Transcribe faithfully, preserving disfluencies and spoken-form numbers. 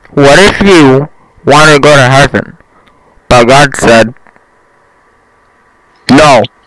What if you want to go to heaven, but God said, no,